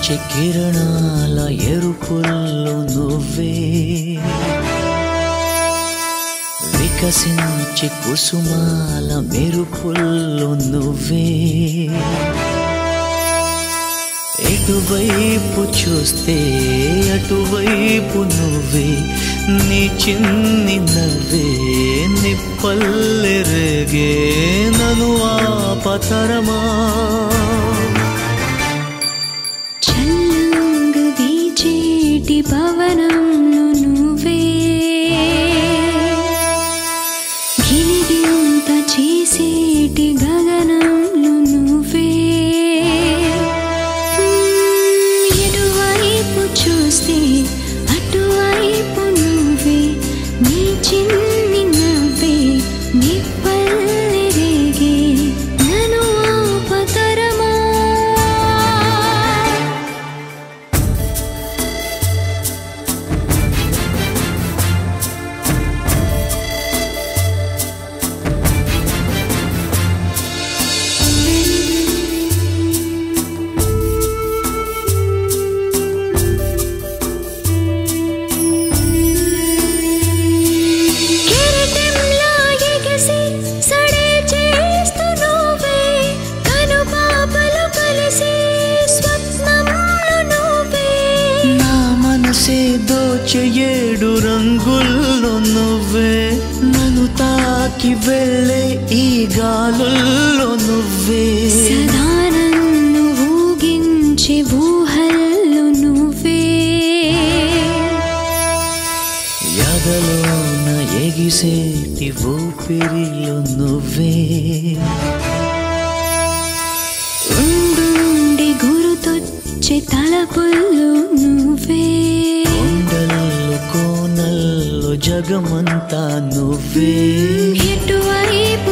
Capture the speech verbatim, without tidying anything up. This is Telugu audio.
వికసించే కిరణాల ఎరుపుల్లో నువ్వే, వికసించే కుసుమాల మెరుపుల్లో నువ్వే, ఎటువైపు చూస్తే అటువైపు నువ్వే, నీ చిన్ని నవ్వే నిప్పల్లె రేగే నను ఆపతరమా. చల్లంగా వీచేటి పవనంలో నువ్వే, గిలిగింత చేసేటి గగనంలో నువ్వే, ఎటువైపు చూస్తే అటువైపు నువ్వే, నీ చిన్ని నవ్వే నిప్పల్లె రేగే నను ఆపతరమా. కెరటంలా ఎగసి సడే చేస్తూ నువ్వే, కనుపాపలు కలిసి స్వప్నంలో నువ్వే, నా మనసే దోచె ఏడు రంగుల్లో నువ్వే, నన్ను తాకి వెళ్ళే ఈ గాలుల్లో నువ్వే, సదా నన్ను ఊగించే ఊహల్లో నువ్వే, ఎదలోన ఎగిసేటి ఊపిరిలో నువ్వే, ఉండుండి గురుతొచ్చే తలపుల్లో నువ్వే, కొండల్లో కోనల్లో జగమంతా నువ్వే, ఎటువైపు